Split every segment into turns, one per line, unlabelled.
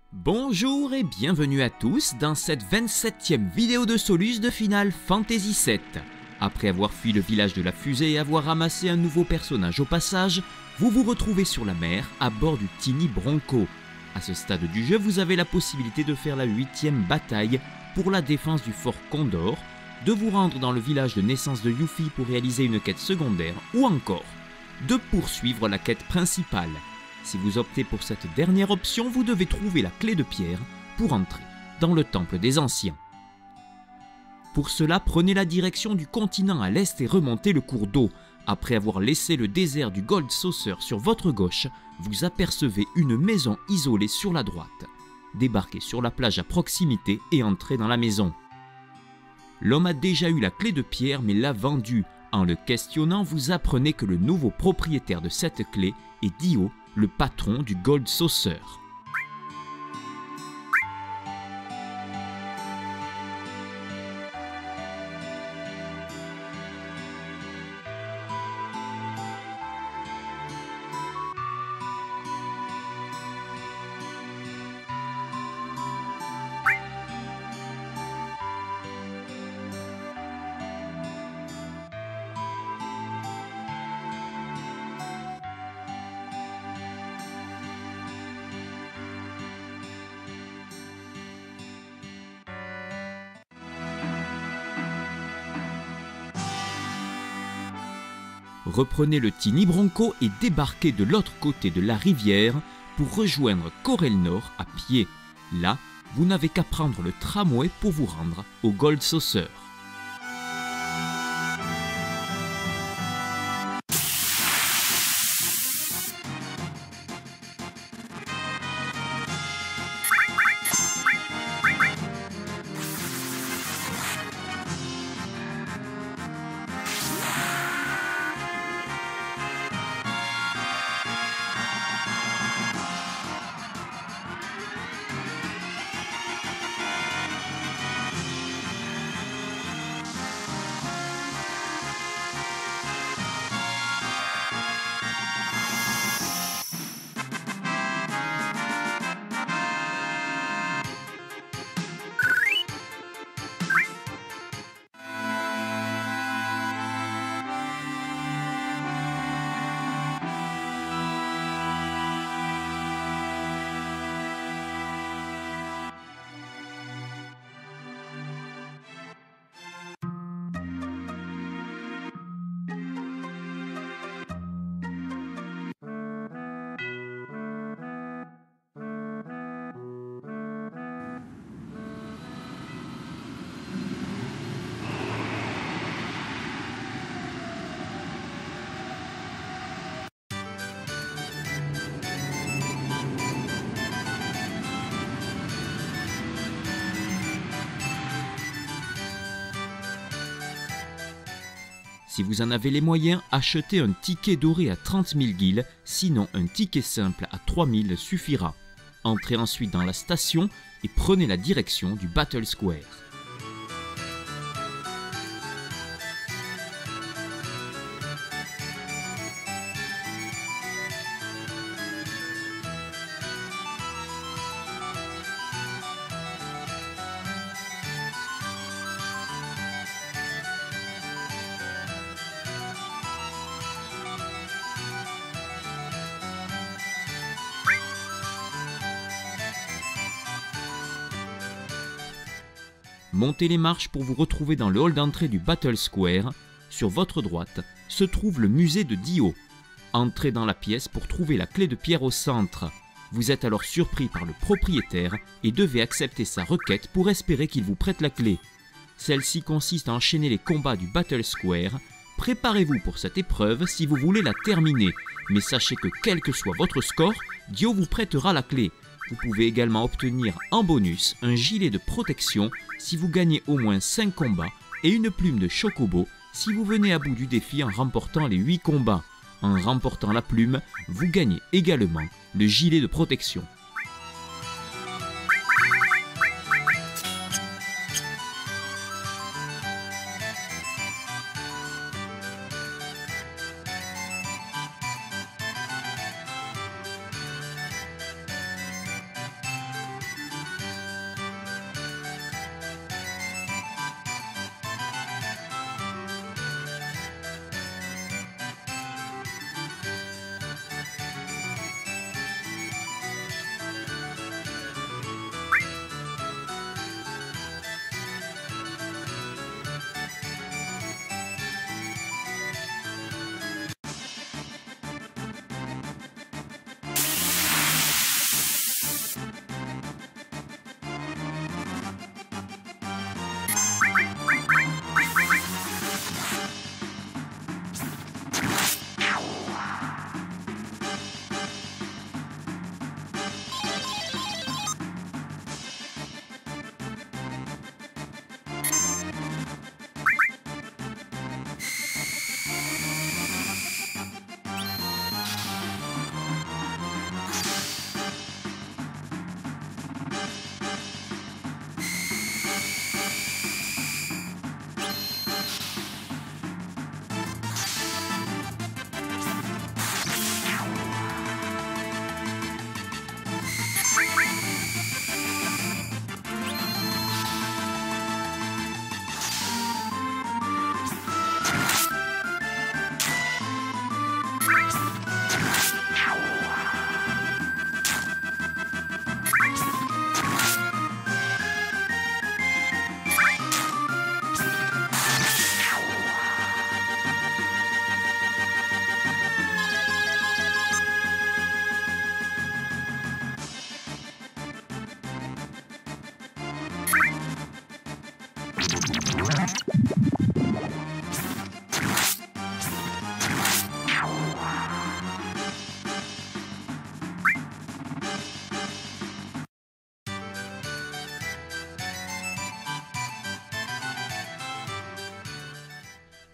Bonjour et bienvenue à tous dans cette 27e vidéo de Solus de Final Fantasy VII. Après avoir fui le village de la fusée et avoir ramassé un nouveau personnage au passage, vous vous retrouvez sur la mer à bord du Tiny Bronco. À ce stade du jeu, vous avez la possibilité de faire la 8e bataille pour la défense du fort Condor, de vous rendre dans le village de naissance de Yuffie pour réaliser une quête secondaire ou encore de poursuivre la quête principale. Si vous optez pour cette dernière option, vous devez trouver la clé de pierre pour entrer dans le temple des anciens. Pour cela, prenez la direction du continent à l'est et remontez le cours d'eau. Après avoir laissé le désert du Gold Saucer sur votre gauche, vous apercevez une maison isolée sur la droite. Débarquez sur la plage à proximité et entrez dans la maison. L'homme a déjà eu la clé de pierre mais l'a vendue. En le questionnant, vous apprenez que le nouveau propriétaire de cette clé est Dio, le patron du Gold Saucer. Reprenez le Tiny Bronco et débarquez de l'autre côté de la rivière pour rejoindre Corelnor à pied. Là, vous n'avez qu'à prendre le tramway pour vous rendre au Gold Saucer. Si vous en avez les moyens, achetez un ticket doré à 30 000 guilds, sinon un ticket simple à 3 000 suffira. Entrez ensuite dans la station et prenez la direction du Battle Square. Montez les marches pour vous retrouver dans le hall d'entrée du Battle Square. Sur votre droite se trouve le musée de Dio. Entrez dans la pièce pour trouver la clé de pierre au centre. Vous êtes alors surpris par le propriétaire et devez accepter sa requête pour espérer qu'il vous prête la clé. Celle-ci consiste à enchaîner les combats du Battle Square. Préparez-vous pour cette épreuve si vous voulez la terminer, mais sachez que quel que soit votre score, Dio vous prêtera la clé. Vous pouvez également obtenir en bonus un gilet de protection si vous gagnez au moins 5 combats et une plume de chocobo si vous venez à bout du défi en remportant les 8 combats. En remportant la plume, vous gagnez également le gilet de protection.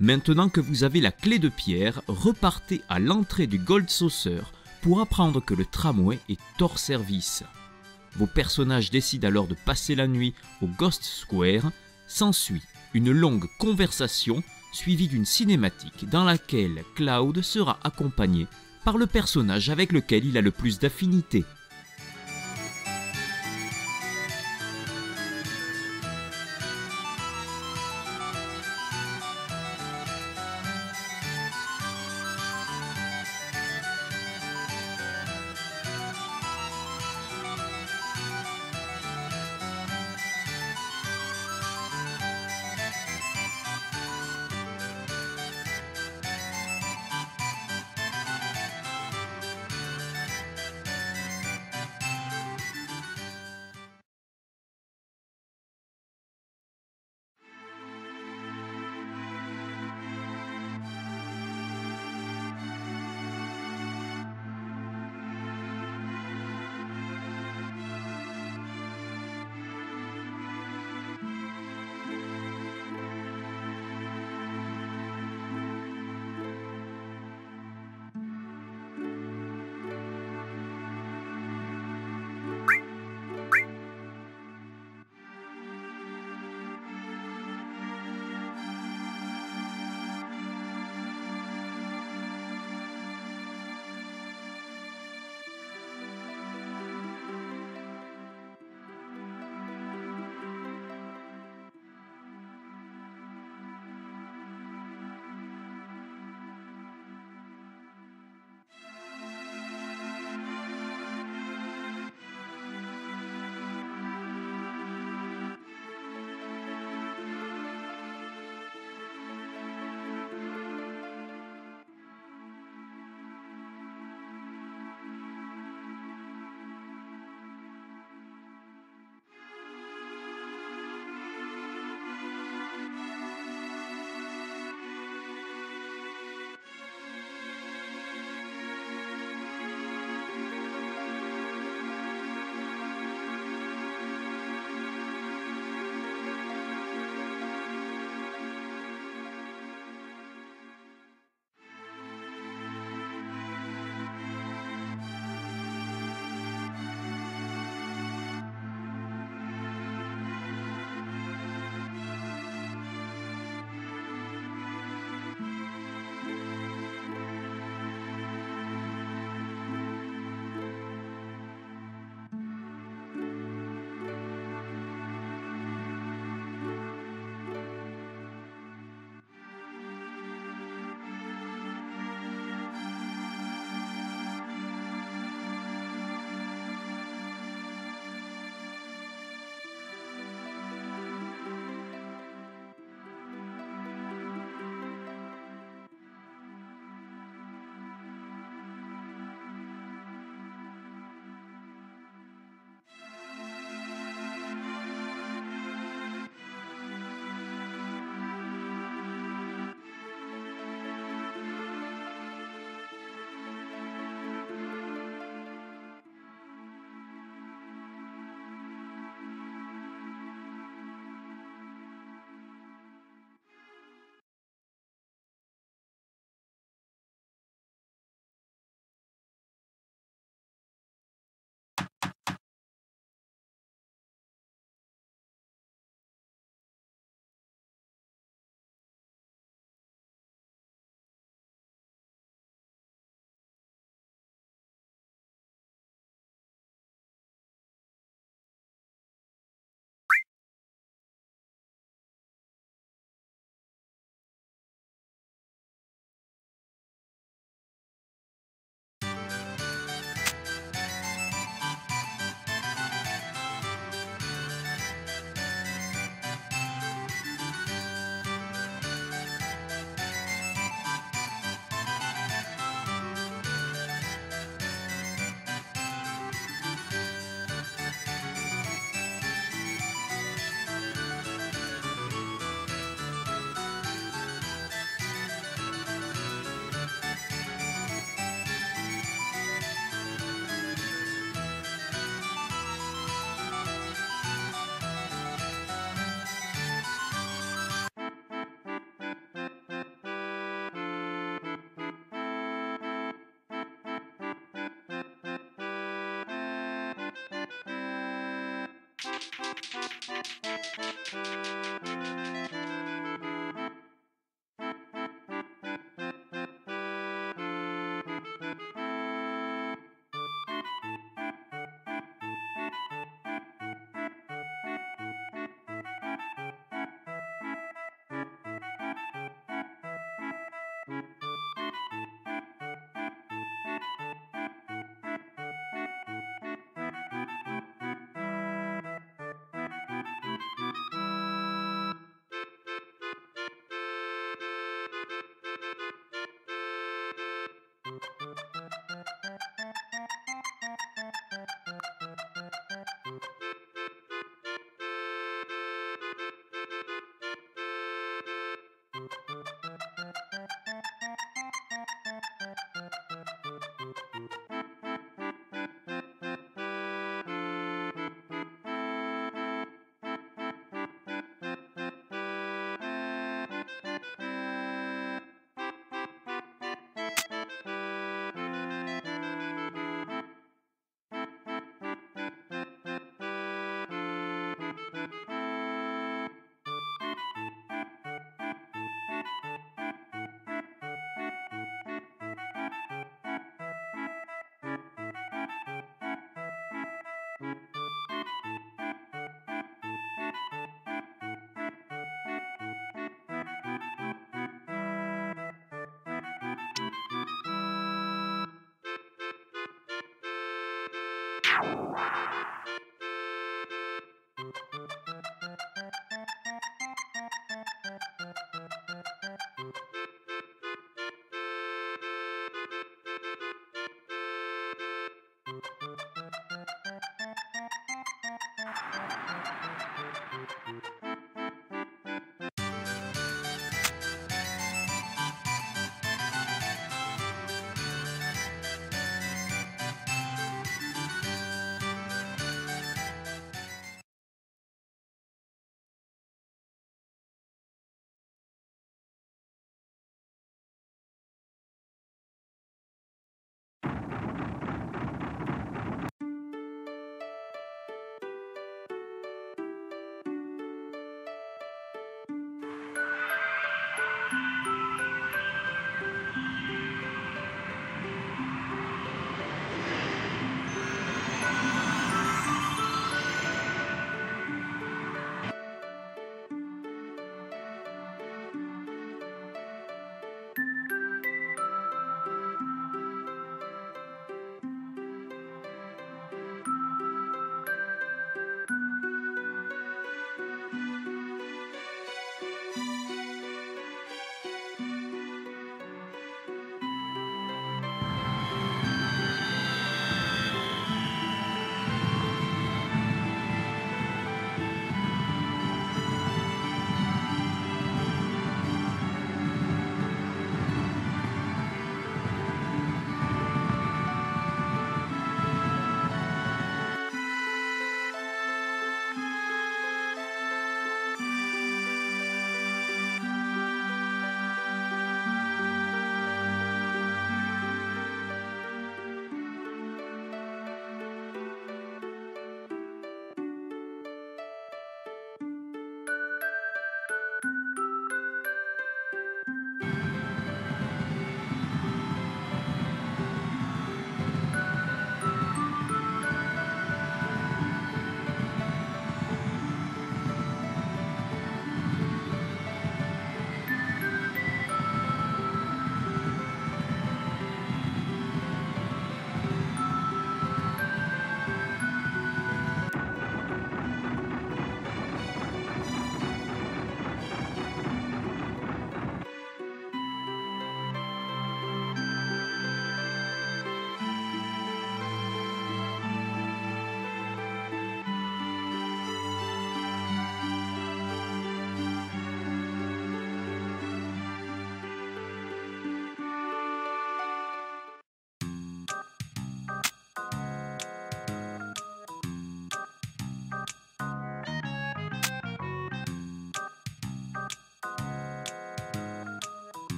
Maintenant que vous avez la clé de pierre, repartez à l'entrée du Gold Saucer pour apprendre que le tramway est hors service. Vos personnages décident alors de passer la nuit au Ghost Square. S'ensuit une longue conversation suivie d'une cinématique dans laquelle Cloud sera accompagné par le personnage avec lequel il a le plus d'affinité.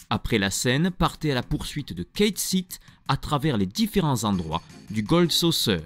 Après la scène, partez à la poursuite de Cait Sith à travers les différents endroits du Gold Saucer.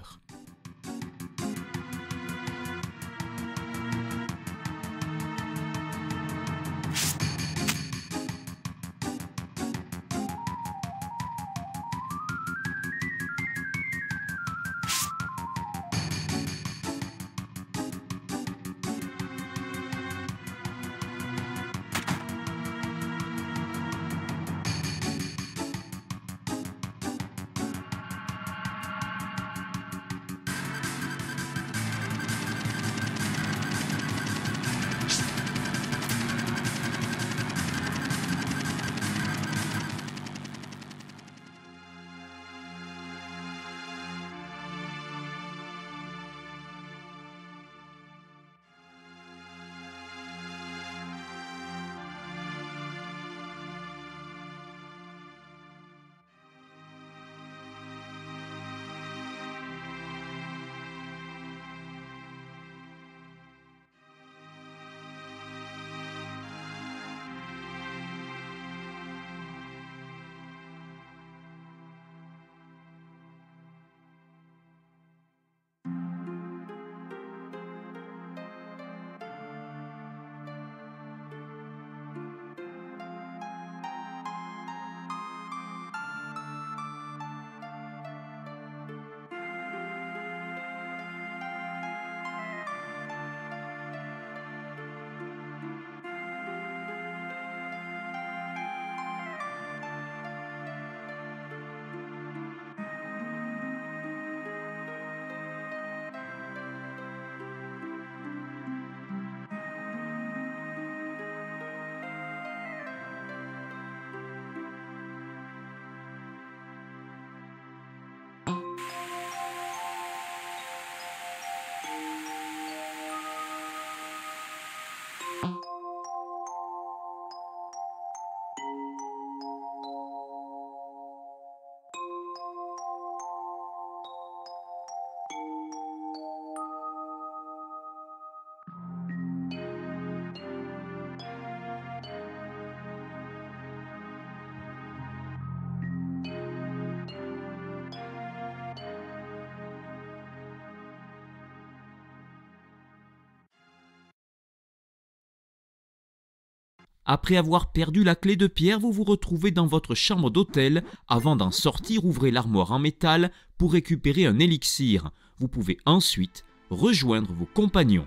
Après avoir perdu la clé de pierre, vous vous retrouvez dans votre chambre d'hôtel. Avant d'en sortir, ouvrez l'armoire en métal pour récupérer un élixir. Vous pouvez ensuite rejoindre vos compagnons.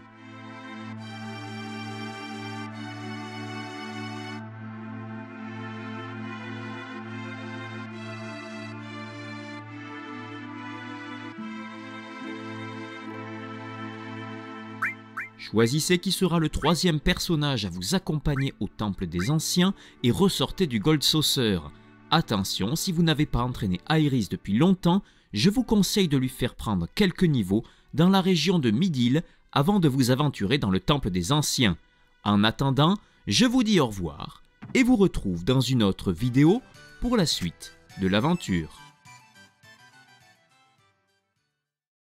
Choisissez qui sera le troisième personnage à vous accompagner au Temple des Anciens et ressortez du Gold Saucer. Attention, si vous n'avez pas entraîné Aerys depuis longtemps, je vous conseille de lui faire prendre quelques niveaux dans la région de Midil avant de vous aventurer dans le Temple des Anciens. En attendant, je vous dis au revoir et vous retrouve dans une autre vidéo pour la suite de l'aventure.